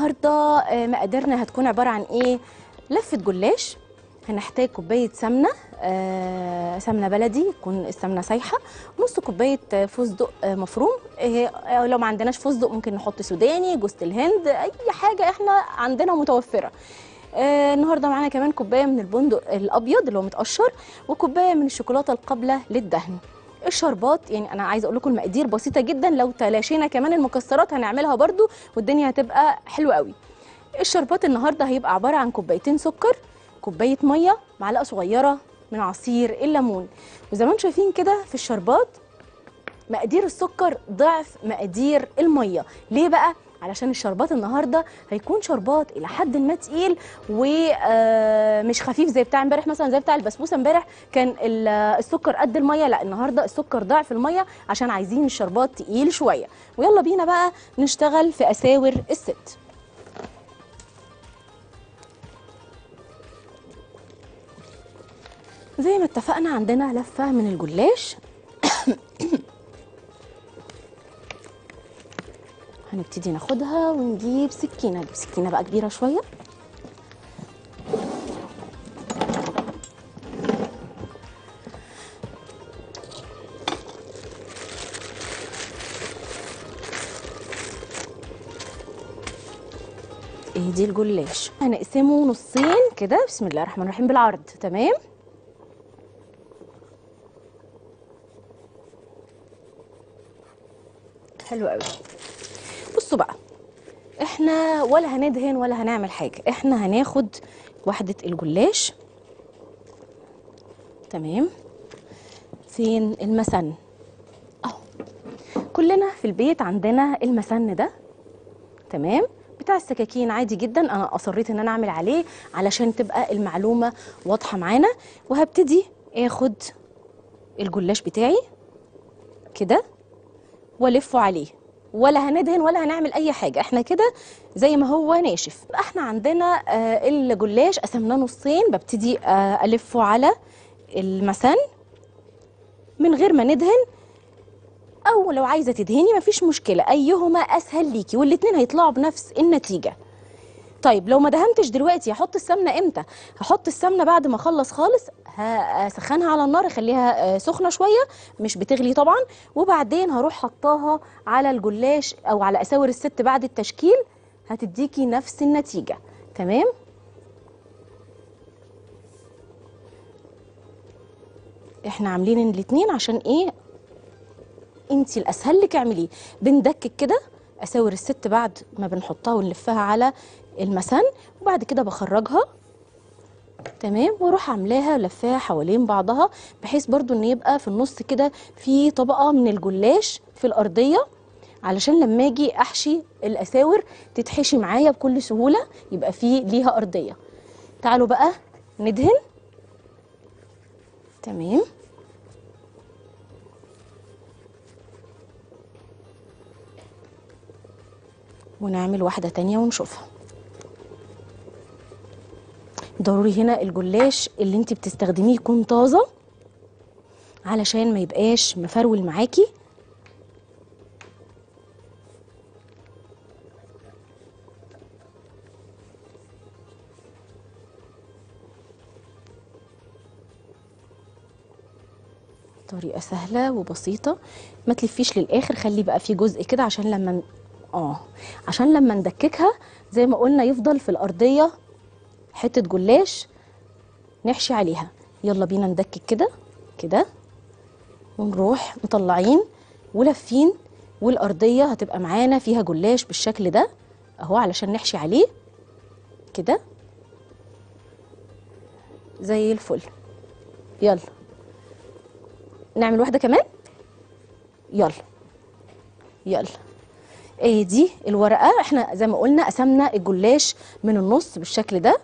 النهارده مقاديرنا هتكون عباره عن ايه؟ لفه جلاش. هنحتاج كوبايه سمنه، سمنه بلدي تكون السمنه سايحه، نص كوبايه فستق مفروم. لو ما عندناش فستق ممكن نحط سوداني، جوز الهند، اي حاجه احنا عندنا متوفره. النهارده معانا كمان كوبايه من البندق الابيض اللي هو متقشر، وكوبايه من الشوكولاته القابله للدهن. الشربات يعني انا عايزه اقول لكم المقادير بسيطه جدا، لو تلاشينا كمان المكسرات هنعملها برده والدنيا هتبقى حلوه قوي. الشربات النهارده هيبقى عباره عن كوبايتين سكر، كوبايه ميه، معلقه صغيره من عصير الليمون. وزي ما انتم شايفين كده في الشربات مقادير السكر ضعف مقادير الميه. ليه بقى؟ علشان الشربات النهارده هيكون شربات الى حد ما تقيل ومش خفيف زي بتاع امبارح، مثلا زي بتاع البسبوسه امبارح كان السكر قد الميه، لا النهارده السكر ضعف الميه عشان عايزين الشربات تقيل شويه. ويلا بينا بقى نشتغل في اساور الست. زي ما اتفقنا عندنا لفه من الجلاش. هنبتدي ناخدها ونجيب سكينه، نجيب سكينه بقى كبيره شويه. دي الجلاش هنقسمه نصين كده، بسم الله الرحمن الرحيم، بالعرض. تمام، حلو قوي. بصوا بقى، احنا ولا هندهن ولا هنعمل حاجه، احنا هناخد وحده الجلاش. تمام، فين المسن؟ اهو، كلنا في البيت عندنا المسن ده. تمام، بتاع السكاكين عادي جدا، انا اصريت ان انا اعمل عليه علشان تبقى المعلومه واضحه معانا. وهبتدي اخد الجلاش بتاعي كده والفه عليه، ولا هندهن ولا هنعمل اي حاجه، احنا كده زي ما هو ناشف. احنا عندنا الجلاش قسمناه نصين، ببتدي الفه على المسن من غير ما ندهن، او لو عايزه تدهني مفيش مشكله، ايهما اسهل ليكي والاتنين هيطلعوا بنفس النتيجه. طيب لو ما دهنتش دلوقتي هحط السمنه امتى؟ هحط السمنه بعد ما اخلص خالص، هسخنها على النار، اخليها سخنه شويه مش بتغلي طبعا، وبعدين هروح حطاها على الجلاش او على اساور الست بعد التشكيل، هتديكي نفس النتيجه. تمام، احنا عاملين الاتنين عشان ايه؟ انتي الاسهل لك اعمليه. بندكك كده اساور الست بعد ما بنحطها ونلفها على المسن، وبعد كده بخرجها. تمام، واروح عاملاها لفاها حوالين بعضها، بحيث برضو ان يبقى في النص كده في طبقه من الجلاش في الارضيه، علشان لما اجي احشي الاساور تتحشي معايا بكل سهوله، يبقى في ليها ارضيه. تعالوا بقى ندهن. تمام، ونعمل واحده تانية ونشوفها. ضروري هنا الجلاش اللي انت بتستخدميه يكون طازه علشان ما يبقاش مفرول معاكي. طريقه سهله وبسيطه، ما تلفيش للاخر، خلي بقى في جزء كده عشان لما عشان لما ندككها زي ما قلنا يفضل في الارضيه حته جلاش نحشي عليها. يلا بينا ندكك كده كده، ونروح مطلعين ولفين، والارضيه هتبقى معانا فيها جلاش بالشكل ده اهو، علشان نحشي عليه كده زي الفل. يلا نعمل واحده كمان. يلا يلا، دي الورقه، احنا زي ما قلنا قسمنا الجلاش من النص بالشكل ده.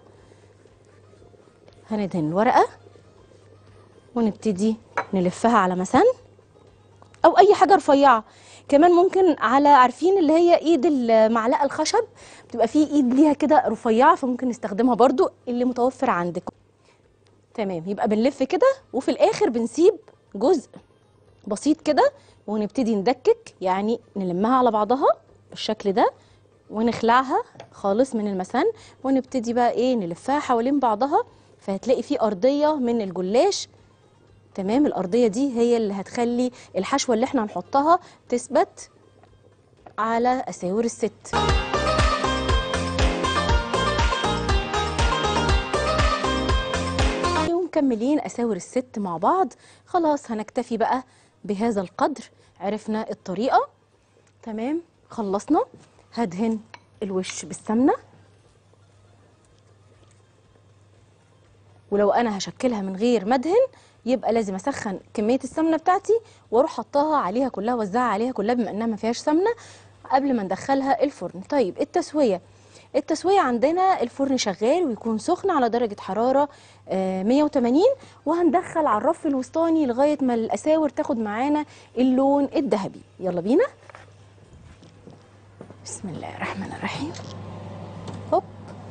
هندهن الورقه ونبتدي نلفها على مسن او اي حاجه رفيعه، كمان ممكن على، عارفين اللي هي ايد المعلقه الخشب، بتبقى فيه ايد ليها كده رفيعه، فممكن نستخدمها برضو اللي متوفر عندكم. تمام، يبقى بنلف كده وفي الاخر بنسيب جزء بسيط كده ونبتدي ندكك، يعني نلمها على بعضها بالشكل ده ونخلعها خالص من المسن، ونبتدي بقى ايه نلفها حوالين بعضها، فهتلاقي في ارضيه من الجلاش. تمام، الارضيه دي هي اللي هتخلي الحشوه اللي احنا هنحطها تثبت على اساور الست. ومكملين اساور الست مع بعض. خلاص هنكتفي بقى بهذا القدر، عرفنا الطريقه. تمام، خلصنا. هدهن الوش بالسمنه، ولو انا هشكلها من غير ما ادهن يبقى لازم اسخن كميه السمنه بتاعتي واروح حطها عليها كلها، وزعها عليها كلها بما انها ما فيهاش سمنه قبل ما ندخلها الفرن. طيب التسويه عندنا الفرن شغال ويكون سخن على درجه حراره 180، وهندخل على الرف الوسطاني لغايه ما الاساور تاخد معانا اللون الذهبي. يلا بينا. بسم الله الرحمن الرحيم. هوب.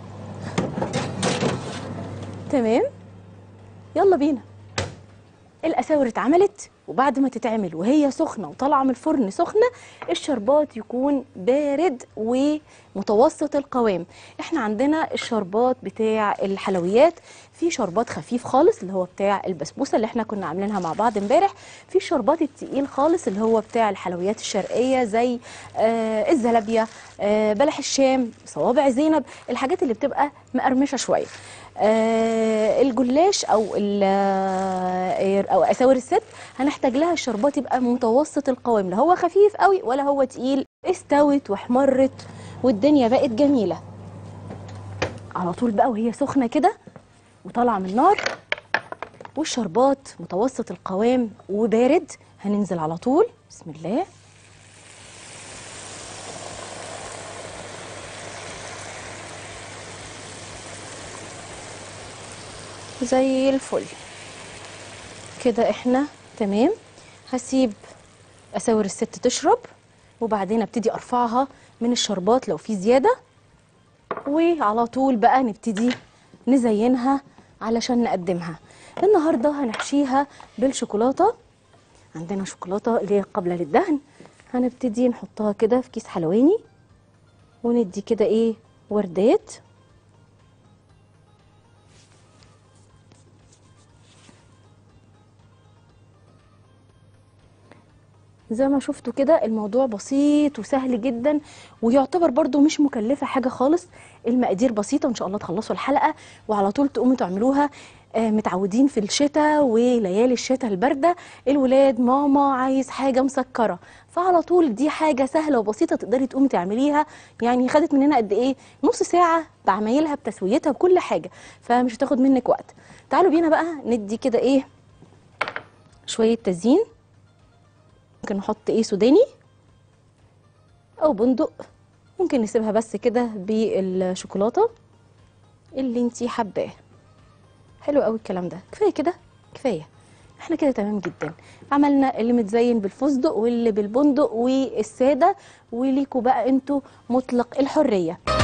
تمام، يلا بينا. الاساور اتعملت، وبعد ما تتعمل وهي سخنه وطالعه من الفرن سخنه، الشربات يكون بارد ومتوسط القوام. احنا عندنا الشربات بتاع الحلويات، في شربات خفيف خالص اللي هو بتاع البسبوسه اللي احنا كنا عاملينها مع بعض امبارح، في الشربات التقيل خالص اللي هو بتاع الحلويات الشرقيه زي الزلابيه، بلح الشام، صوابع زينب، الحاجات اللي بتبقى مقرمشه شويه. الجلاش او اساور الست هنحتاج لها الشربات يبقى متوسط القوام، لا هو خفيف قوي ولا هو تقيل. استوت واحمرت والدنيا بقت جميله على طول بقى وهي سخنه كده وطالعه من النار، والشربات متوسط القوام وبارد. هننزل على طول. بسم الله. زي الفل كده، احنا تمام. هسيب اساور الست تشرب، وبعدين ابتدي ارفعها من الشربات لو في زياده، وعلى طول بقى نبتدي نزينها علشان نقدمها. النهارده هنحشيها بالشوكولاته. عندنا شوكولاته اللي هي قابله للدهن، هنبتدي نحطها كده في كيس حلواني وندي كده ايه وردات. زي ما شفتوا كده الموضوع بسيط وسهل جدا، ويعتبر برضو مش مكلفة حاجة خالص. المقادير بسيطة، وان شاء الله تخلصوا الحلقة وعلى طول تقوموا تعملوها. متعودين في الشتاء وليالي الشتاء الباردة الولاد ماما عايز حاجة مسكرة، فعلى طول دي حاجة سهلة وبسيطة تقدري تقومي تعمليها. يعني خدت مننا قد ايه؟ نص ساعة بعمايلها بتسويتها بكل حاجة، فمش هتاخد منك وقت. تعالوا بينا بقى ندي كده ايه شوية تزيين. ممكن نحط ايه سوداني او بندق، ممكن نسيبها بس كده بالشوكولاته اللي انتي حباه. حلو قوي الكلام ده، كفايه كده كفايه. احنا كده تمام جدا. عملنا اللي متزين بالفستق واللي بالبندق والساده، وليكوا بقى انتوا مطلق الحريه.